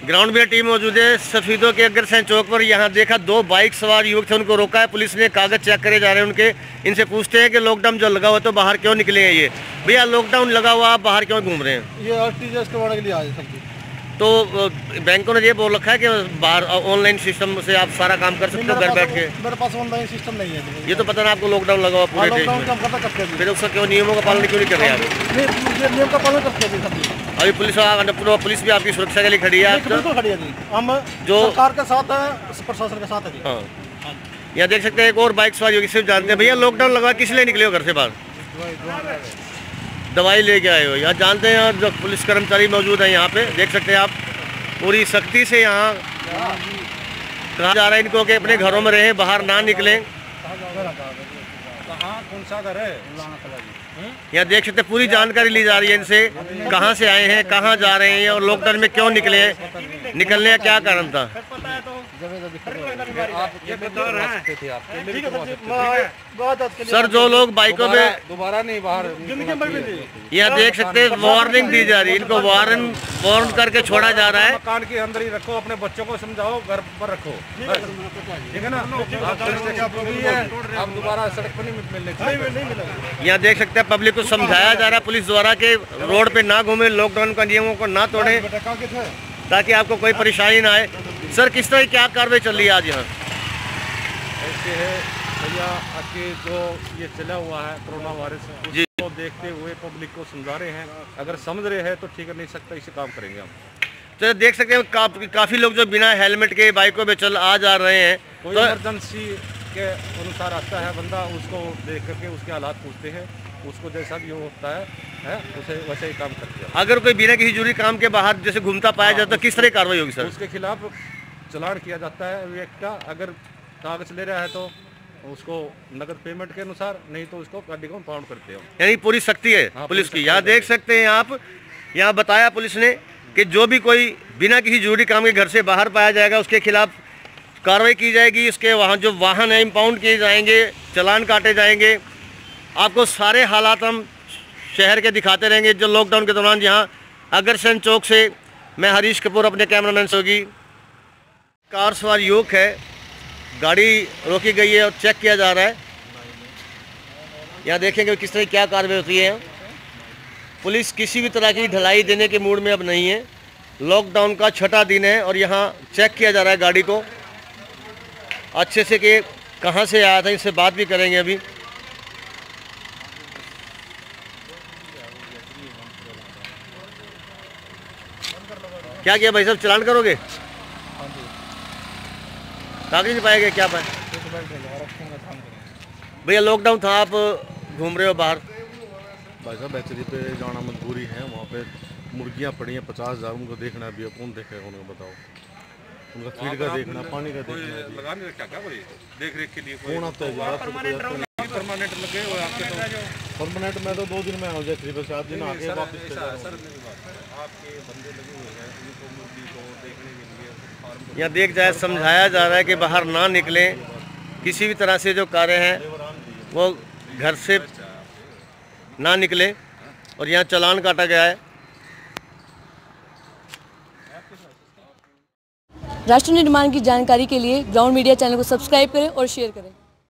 Ground में team मौजूद है सफीदों के अग्रसेन चौक पर। यहाँ देखा 2 बाइक सवार युवक थे, उनको रोका है पुलिस ने, कागज चेक करे जा रहे हैं उनके। इनसे पूछते हैं कि लॉकडाउन जो लगा हुआ तो बाहर क्यों निकले हैं ये। भैया लॉकडाउन लगा हुआ, आप बाहर क्यों घूम रहे हैं? ये आरटीजीएस करवाने के लिए आए सब। तो बैंकों ने ये बोल रखा है कि बाहर ऑनलाइन सिस्टम से आप सारा काम कर सकते हो घर बैठ के। मेरे पास ऑनलाइन सिस्टम नहीं है। ये तो पता ना आपको लॉकडाउन लगा हुआ पूरे देश में, फिर उसका क्यों नियमों का पालन क्यों नहीं कर रहे हैं आप? नियम का पालन करते हैं। अभी पुलिस भी आपकी सुरक्षा के लिए खड़ी है। बिल्कुल खड़ी है जी, हम जो सरकार के साथ है, प्रशासन के साथ है। हाँ, यहाँ देख सकते हैं एक और बाइक सवार योगी सिर्फ जानते हैं। भैया लॉकडाउन लगा किस लिए निकले हो घर से बाहर? दवाई लेके आए हो। यहाँ जानते हैं और जो पुलिस कर्मचारी मौजूद है यहाँ पे देख सकते हैं आप, पूरी सख्ती से यहाँ कहा जा रहा है इनको कि अपने घरों में रहें, बाहर ना निकलें। कौन सा घर है? यहाँ देख सकते हैं पूरी जानकारी ली जा रही है इनसे, कहाँ से आए हैं, कहाँ जा रहे हैं और लॉकडाउन में क्यों निकले हैं, निकलने का क्या कारण था। सर जो लोग बाइकों में दोबारा नहीं बाहर, यहाँ देख सकते हैं वार्निंग दी जा रही है इनको, वार्न करके छोड़ा जा रहा है। मकान के अंदर ही रखो, अपने बच्चों को समझाओ, घर पर रखो, ठीक है ना? आप दोबारा सड़क पर नहीं मिलने। यहाँ देख सकते हैं पब्लिक को समझाया जा रहा है पुलिस द्वारा कि रोड पे ना घूमे, लॉकडाउन का नियमों को ना तोड़े ताकि आपको कोई परेशानी ना आए। सर किस तरह क्या कार्रवाई चल रही है आज यहाँ? ऐसे है भैया, आके जो ये चला हुआ है कोरोना वायरस जी, को देखते हुए पब्लिक को समझा रहे हैं। अगर समझ रहे हैं तो ठीक है, नहीं सकता इसे काम करेंगे हम। तो देख सकते हैं काफ़ी लोग जो बिना हेलमेट के बाइकों पे चल आ जा रहे हैं। कोई तो इमरजेंसी के अनुसार आता है बंदा, उसको देख करके उसके हालात पूछते हैं, उसको जैसा भी होता है उसे वैसे ही काम करते हैं। अगर कोई बिना किसी जरूरी काम के बाहर जैसे घूमता पाया जाता है तो किस तरह कार्रवाई होगी सर? उसके खिलाफ चलान किया जाता है व्यक्ति का। अगर कागज ले रहा है तो उसको नगद पेमेंट के अनुसार, नहीं तो उसको गाड़ी को पाउंड करते हैं। यानी पूरी सख्ती है पुलिस की। यहाँ देख सकते हैं आप, यहाँ बताया पुलिस ने कि जो भी कोई बिना किसी जरूरी काम के घर से बाहर पाया जाएगा उसके खिलाफ कार्रवाई की जाएगी। उसके वहाँ जो वाहन है इम्पाउंड किए जाएंगे, चालान काटे जाएंगे। आपको सारे हालात हम शहर के दिखाते रहेंगे जो लॉकडाउन के दौरान। यहाँ अग्रसेन चौक से मैं हरीश कपूर, अपने कैमरामैन से होगी। कार सवार युवक है, गाड़ी रोकी गई है और चेक किया जा रहा है। यहाँ देखेंगे किस तरह क्या कार्रवाई होती है। पुलिस किसी भी तरह की ढलाई देने के मूड में अब नहीं है। लॉकडाउन का 6ठा दिन है और यहाँ चेक किया जा रहा है गाड़ी को अच्छे से कि कहाँ से आया था। इससे बात भी करेंगे अभी। क्या किया भाई साहब, चलान करोगे? कागज नहीं पाएंगे, क्या पाए भैया? लॉकडाउन था, आप घूम रहे हो बाहर। भाई साहब बेचरी पे जाना मजबूरी है, वहाँ पे मुर्गियाँ पड़ी हैं 50,000, उनको देखना भी है। कौन देखेगा उनको बताओ? उनका फीड का देखना, पानी का देखना, लगाने क्या क्या देख रेख के लिए कौन आता है? परमानेंट लगे हुए आपके तो परमानेंट में तो 2 दिन में हो जाए, 7 दिन आके वापस आपके बंदे लगे हुए हैं उनको मुर्गी को देखने के लिए। यहाँ देख जाए, समझाया जा रहा है कि बाहर ना निकलें, किसी भी तरह से जो कार्य हैं वो घर से ना निकलें। और यहाँ चालान काटा गया है। राष्ट्र निर्माण की जानकारी के लिए ग्राउंड मीडिया चैनल को सब्सक्राइब करें और शेयर करें।